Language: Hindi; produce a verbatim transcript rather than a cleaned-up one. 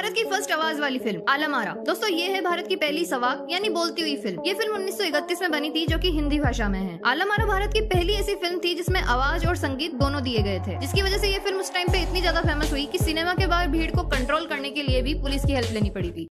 भारत की फर्स्ट आवाज वाली फिल्म आलम आरा। दोस्तों ये है भारत की पहली सवाक यानी बोलती हुई फिल्म। ये फिल्म उन्नीस सौ इकतीस में बनी थी जो कि हिंदी भाषा में है। आलम आरा भारत की पहली ऐसी फिल्म थी जिसमें आवाज और संगीत दोनों दिए गए थे, जिसकी वजह से ये फिल्म उस टाइम पे इतनी ज्यादा फेमस हुई कि सिनेमा के बाहर भीड़ को कंट्रोल करने के लिए भी पुलिस की हेल्प लेनी पड़ी थी।